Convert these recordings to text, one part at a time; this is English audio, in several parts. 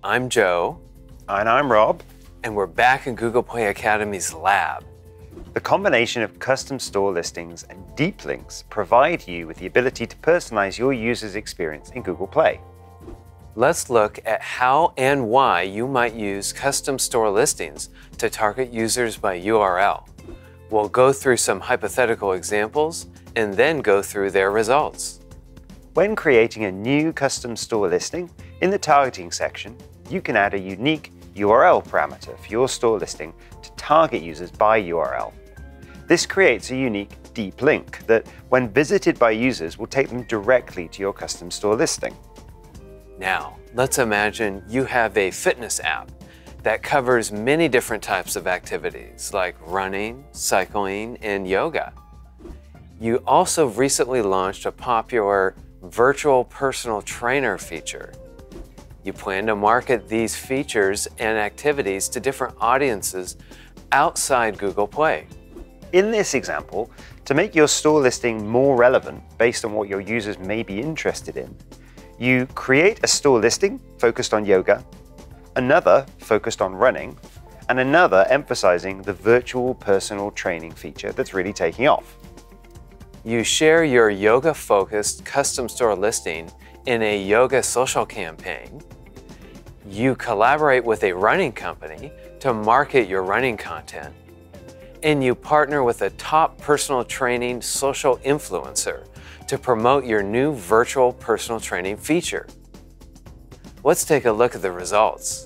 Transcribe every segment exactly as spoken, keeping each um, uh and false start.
I'm Joe. And I'm Rob. And we're back in Google Play Academy's lab. The combination of custom store listings and deep links provide you with the ability to personalize your user's experience in Google Play. Let's look at how and why you might use custom store listings to target users by U R L. We'll go through some hypothetical examples and then go through their results. When creating a new custom store listing, in the targeting section, you can add a unique U R L parameter for your store listing to target users by U R L. This creates a unique deep link that, when visited by users, will take them directly to your custom store listing. Now, let's imagine you have a fitness app that covers many different types of activities like running, cycling, and yoga. You also recently launched a popular virtual personal trainer feature. You plan to market these features and activities to different audiences outside Google Play. In this example, to make your store listing more relevant based on what your users may be interested in, you create a store listing focused on yoga, another focused on running, and another emphasizing the virtual personal training feature that's really taking off. You share your yoga-focused custom store listing in a yoga social campaign. You collaborate with a running company to market your running content. And you partner with a top personal training social influencer to promote your new virtual personal training feature. Let's take a look at the results.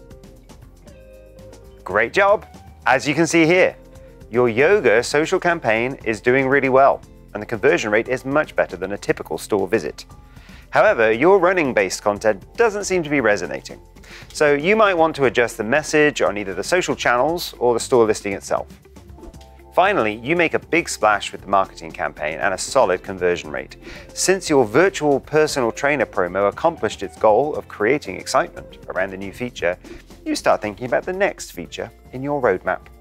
Great job! As you can see here, your yoga social campaign is doing really well, and the conversion rate is much better than a typical store visit. However, your running-based content doesn't seem to be resonating, so you might want to adjust the message on either the social channels or the store listing itself. Finally, you make a big splash with the marketing campaign and a solid conversion rate. Since your virtual personal trainer promo accomplished its goal of creating excitement around the new feature, you start thinking about the next feature in your roadmap.